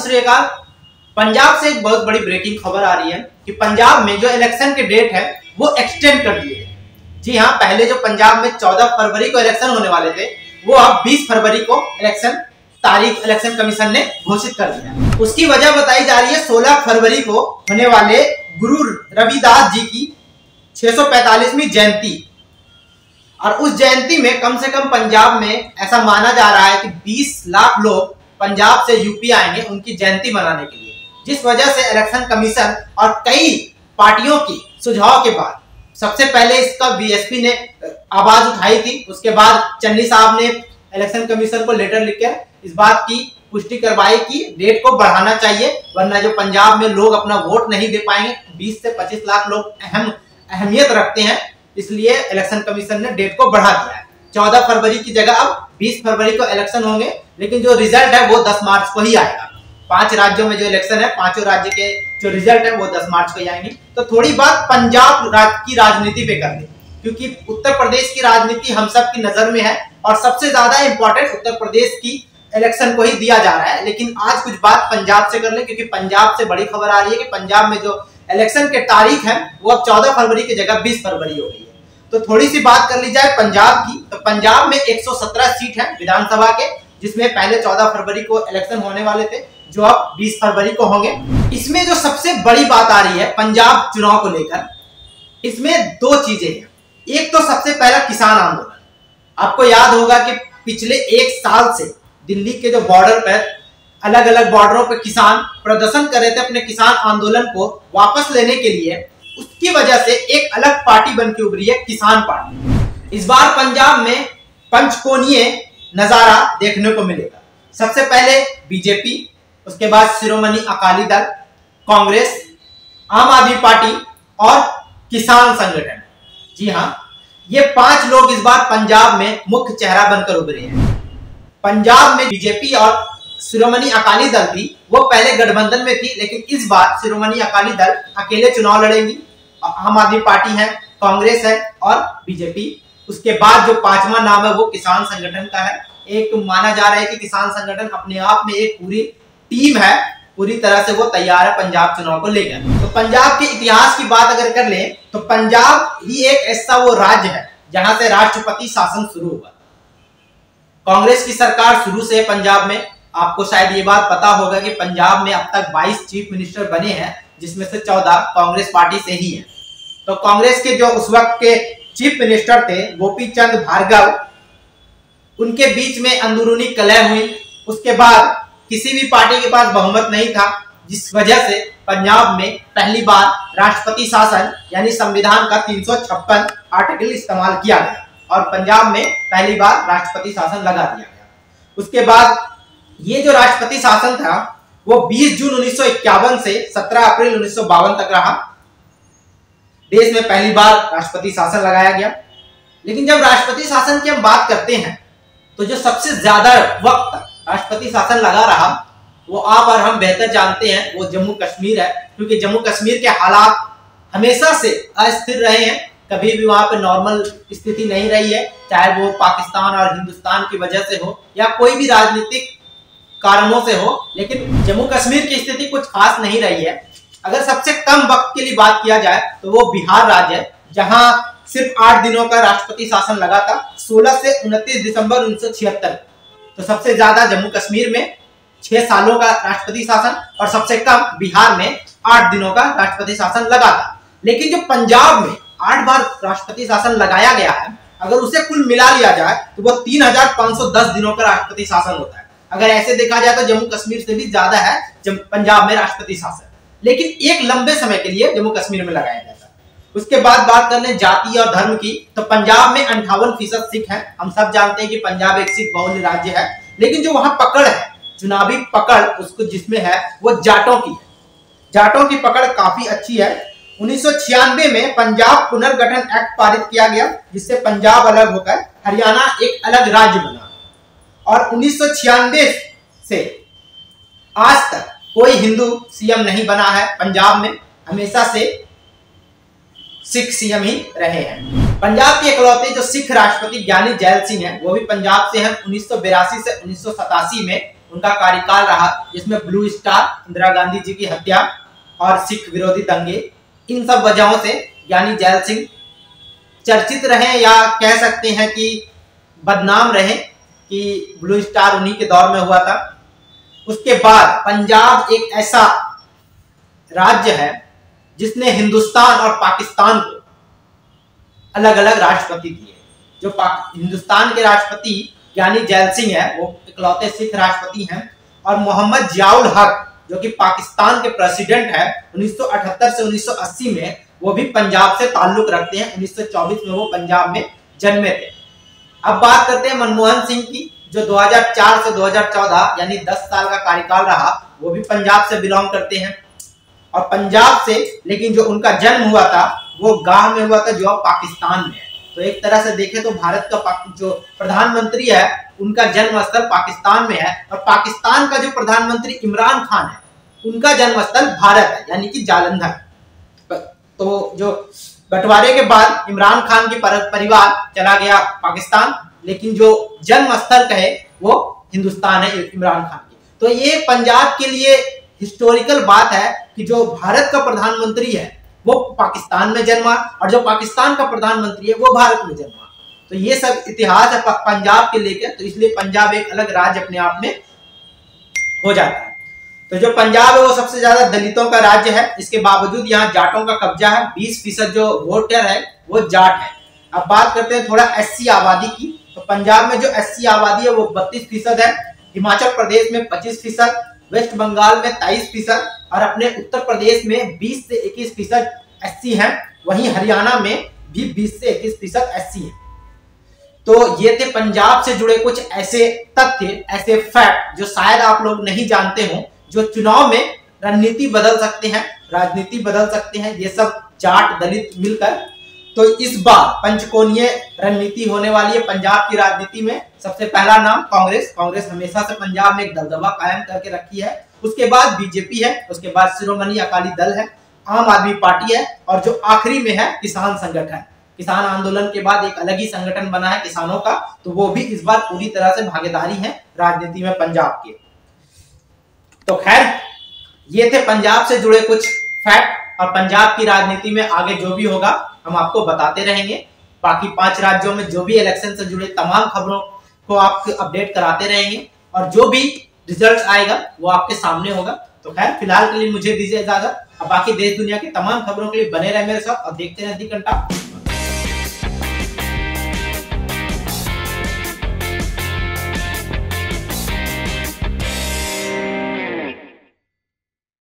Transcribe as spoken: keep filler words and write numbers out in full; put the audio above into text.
सत श्री अकाल। पंजाब से एक बहुत बड़ी ब्रेकिंग खबर आ रही है कि पंजाब में जो इलेक्शन के डेट है वो एक्सटेंड कर दिए हैं। जी हाँ, पहले जो पंजाब में चौदह फरवरी को इलेक्शन होने वाले थे वो अब बीस फरवरी को इलेक्शन तारीख इलेक्शन कमीशन ने घोषित कर दिया। उसकी वजह बताई जा रही है सोलह फरवरी को होने वाले गुरु रविदास जी की छह सौ पैंतालीसवीं जयंती, और उस जयंती में कम से कम पंजाब में ऐसा माना जा रहा है कि बीस लाख लोग पंजाब से यूपी आएंगे उनकी जयंती मनाने के लिए, जिस वजह से इलेक्शन कमीशन और कई पार्टियों की सुझाव के बाद सबसे पहले इसका बीएसपी ने आवाज उठाई थी। उसके बाद चन्नी साहब ने इलेक्शन कमीशन को लेटर लिखकर इस बात की पुष्टि करवाई कि डेट को बढ़ाना चाहिए, वरना जो पंजाब में लोग अपना वोट नहीं दे पाएंगे। बीस से पच्चीस लाख लोग अहम अहमियत रखते हैं, इसलिए इलेक्शन कमीशन ने डेट को बढ़ा दिया है। चौदह फरवरी की जगह अब बीस फरवरी को इलेक्शन होंगे, लेकिन जो रिजल्ट है वो दस मार्च को ही आएगा। पांच राज्यों में जो इलेक्शन है, पांचों राज्य के जो रिजल्ट है वो दस मार्च को ही आएंगे। तो थोड़ी बात पंजाब राज्य की राजनीति पे कर ले, क्योंकि उत्तर प्रदेश की राजनीति हम सब की नजर में है और सबसे ज्यादा इंपॉर्टेंट उत्तर प्रदेश की इलेक्शन को ही दिया जा रहा है। लेकिन आज कुछ बात पंजाब से कर ले, क्योंकि पंजाब से बड़ी खबर आ रही है कि पंजाब में जो इलेक्शन के तारीख है वो अब चौदह फरवरी की जगह बीस फरवरी हो गई है। तो थोड़ी सी बात कर ली जाए पंजाब की, तो पंजाब में एक सौ सत्रह सीट है विधानसभा के, जिसमें पहले चौदह फरवरी को इलेक्शन होने वाले थे जो अब बीस फरवरी को होंगे। इसमें जो सबसे बड़ी बात आ रही है पंजाब चुनाव को लेकर, इसमें दो चीजें हैं। एक तो सबसे पहला किसान आंदोलन। आपको याद होगा कि पिछले एक साल से दिल्ली के जो बॉर्डर पर अलग अलग बॉर्डरों पर किसान प्रदर्शन कर रहे थे अपने किसान आंदोलन को वापस लेने के लिए। उसकी वजह से एक अलग पार्टी बन के उभरी है, किसान पार्टी। इस बार पंजाब में पंचकोणीय नजारा देखने को मिलेगा। सबसे पहले बीजेपी, उसके बाद शिरोमणि अकाली दल, कांग्रेस, आम आदमी पार्टी और किसान संगठन। जी हाँ, ये पांच लोग इस बार पंजाब में मुख्य चेहरा बनकर उभरे हैं। पंजाब में बीजेपी और शिरोमणि अकाली दल थी, वो पहले गठबंधन में थी, लेकिन इस बार शिरोमणि अकाली दल अकेले चुनाव लड़ेंगी। आम आदमी पार्टी है, कांग्रेस है और बीजेपी। उसके बाद जो पांचवा नाम है वो किसान संगठन का है। एक माना जा रहा है कि किसान संगठन अपने आप में एक पूरी टीम है, पूरी तरह से वो तैयार है पंजाब चुनाव को लेकर। तो पंजाब के इतिहास की बात अगर कर ले तो पंजाब ही एक ऐसा वो राज्य है जहां से राष्ट्रपति शासन शुरू हुआ। कांग्रेस की सरकार शुरू से पंजाब में, आपको शायद ये बात पता होगा कि पंजाब में अब तक बाईस चीफ मिनिस्टर बने हैं, जिसमें से चौदह कांग्रेस पार्टी से ही है। तो कांग्रेस के जो उस वक्त के चीफ मिनिस्टर थे गोपी चंद भार्गव, उनके बीच में अंदरूनी कलह हुई। उसके बाद किसी भी पार्टी के पास बहुमत नहीं था, जिस वजह से पंजाब में पहली बार राष्ट्रपति शासन यानी संविधान का तीन सौ छप्पन आर्टिकल इस्तेमाल किया गया और पंजाब में पहली बार राष्ट्रपति शासन लगा दिया गया। उसके बाद ये जो राष्ट्रपति शासन था वो बीस जून उन्नीस सौ इक्यावन से सत्रह अप्रैल उन्नीस सौ बावन तक रहा। देश में पहली बार राष्ट्रपति शासन लगाया गया। लेकिन जब राष्ट्रपति शासन की हम बात करते हैं तो जो सबसे ज्यादा वक्त राष्ट्रपति शासन लगा रहा वो आप और हम बेहतर जानते हैं, वो जम्मू कश्मीर है। क्योंकि जम्मू कश्मीर के हालात हमेशा से अस्थिर रहे हैं, कभी भी वहां पे नॉर्मल स्थिति नहीं रही है, चाहे वो पाकिस्तान और हिंदुस्तान की वजह से हो या कोई भी राजनीतिक कारणों से हो। लेकिन जम्मू कश्मीर की स्थिति कुछ खास नहीं रही है। अगर सबसे कम वक्त के लिए बात किया जाए तो वो बिहार राज्य है, जहां सिर्फ आठ दिनों का राष्ट्रपति शासन लगा था, सोलह से उनतीस दिसंबर उन्नीस सौ छिहत्तर। तो सबसे ज्यादा जम्मू कश्मीर में छह सालों का राष्ट्रपति शासन और सबसे कम बिहार में आठ दिनों का राष्ट्रपति शासन लगा था। लेकिन जो पंजाब में आठ बार राष्ट्रपति शासन लगाया गया है, अगर उसे कुल मिला लिया जाए तो वो तीन हजार पांच सौ दस दिनों का राष्ट्रपति शासन होता है। अगर ऐसे देखा जाए तो जम्मू कश्मीर से भी ज्यादा है पंजाब में राष्ट्रपति शासन, लेकिन एक लंबे समय के लिए जम्मू कश्मीर में लगाया जाता है। उसके बाद बात कर लें जाति और धर्म की, तो पंजाब में अंठावन फीसद सिख है। हम सब जानते हैं कि पंजाब एक सिख बहुल राज्य है, लेकिन जो वहां पकड़ है, चुनावी पकड़ उसको जिसमें है वो जाटों की है। जाटों की पकड़ काफी अच्छी है। उन्नीस सौ छियानवे में पंजाब पुनर्गठन एक्ट पारित किया गया, जिससे पंजाब अलग होकर हरियाणा एक अलग राज्य बना। और उन्नीस सौ छियानवे से आज तक कोई हिंदू सीएम नहीं बना है पंजाब में, हमेशा से सिख सीएम ही रहे हैं। पंजाब के इकलौते जो सिख राष्ट्रपति ज्ञानी जैल सिंह हैं, वो भी पंजाब से हैं। उन्नीस सौ बिरासी से उन्नीस सौ सतासी में उनका कार्यकाल रहा, जिसमें ब्लू स्टार, इंदिरा गांधी जी की हत्या और सिख विरोधी दंगे, इन सब वजहों से ज्ञानी जैल सिंह चर्चित रहे या कह सकते हैं कि बदनाम रहे कि ब्लू स्टार उन्हीं के दौर में हुआ था। उसके बाद पंजाब एक ऐसा राज्य है जिसने हिंदुस्तान और पाकिस्तान को अलग अलग राष्ट्रपति दिए। जो हिंदुस्तान के राष्ट्रपति ज्ञानी जैल सिंह है वो इकलौते सिख राष्ट्रपति हैं, और मोहम्मद जियाउल हक जो कि पाकिस्तान के प्रेसिडेंट है उन्नीस सौ अठहत्तर से उन्नीस सौ अस्सी में, वो भी पंजाब से ताल्लुक रखते हैं। उन्नीस सौ चौबीस में वो पंजाब में जन्मे थे। अब बात करते हैं मनमोहन सिंह की, जो दो हज़ार चार से दो हज़ार चौदह यानी दस साल का कार्यकाल रहा, वो भी पंजाब से बिलोंग करते हैं। और पंजाब से, लेकिन जो उनका जन्म हुआ था वो गांव में हुआ था जो अब पाकिस्तान में है। तो एक तरह से देखें तो भारत का जो प्रधानमंत्री है उनका जन्म स्थल पाकिस्तान में है, और पाकिस्तान का जो प्रधानमंत्री इमरान खान है उनका जन्म स्थल भारत है, यानी कि जालंधर। तो जो बंटवारे के बाद इमरान खान की परिवार चला गया पाकिस्तान, लेकिन जो जन्म स्थल कहे वो हिंदुस्तान है इमरान खान की। तो ये पंजाब के लिए हिस्टोरिकल बात है कि जो भारत का प्रधानमंत्री है वो पाकिस्तान में जन्मा, और जो पाकिस्तान का प्रधानमंत्री है वो भारत में जन्मा। तो ये सब इतिहास है पंजाब के लेकर, तो इसलिए पंजाब एक अलग राज्य अपने आप में हो जाता है। तो जो पंजाब है वो सबसे ज्यादा दलितों का राज्य है, इसके बावजूद यहाँ जाटों का कब्जा है। बीस फीसद जो वोटर है वो जाट है। अब बात करते हैं थोड़ा एससी आबादी की। तो पंजाब में जो एससी आबादी है वो बत्तीस फीसद है, हिमाचल प्रदेश में पच्चीस फीसद, वेस्ट बंगाल में तेईस फीसद, और अपने उत्तर प्रदेश में बीस से इक्कीस फीसद एससी है। वहीं हरियाणा में भी बीस से इक्कीस फीसद एससी है। तो ये थे पंजाब से जुड़े कुछ ऐसे तथ्य, ऐसे फैक्ट जो शायद आप लोग नहीं जानते हो, जो चुनाव में रणनीति बदल सकते हैं, राजनीति बदल सकते हैं, ये सब जाट दलित मिलकर। तो इस बार पंचकोणीय रणनीति होने वाली है पंजाब की राजनीति में। सबसे पहला नाम कांग्रेस। कांग्रेस हमेशा से पंजाब में एक दबदबा कायम करके रखी है। उसके बाद बीजेपी है, उसके बाद शिरोमणि अकाली दल है, आम आदमी पार्टी है, और जो आखिरी में है किसान संगठन। किसान आंदोलन के बाद एक अलग ही संगठन बना है किसानों का, तो वो भी इस बार पूरी तरह से भागीदारी है राजनीति में पंजाब के। तो खैर ये थे पंजाब से जुड़े कुछ फैक्ट, और पंजाब की राजनीति में आगे जो भी होगा हम आपको बताते रहेंगे। बाकी पांच राज्यों में जो भी इलेक्शन से जुड़े तमाम खबरों को आपको अपडेट कराते रहेंगे, और जो भी रिजल्ट आएगा वो आपके सामने होगा। तो खैर फिलहाल के लिए मुझे दीजिए इजाजत। अब बाकी देश दुनिया की तमाम खबरों के लिए बने रहे मेरे साथ और देखते रहें दी घंटा।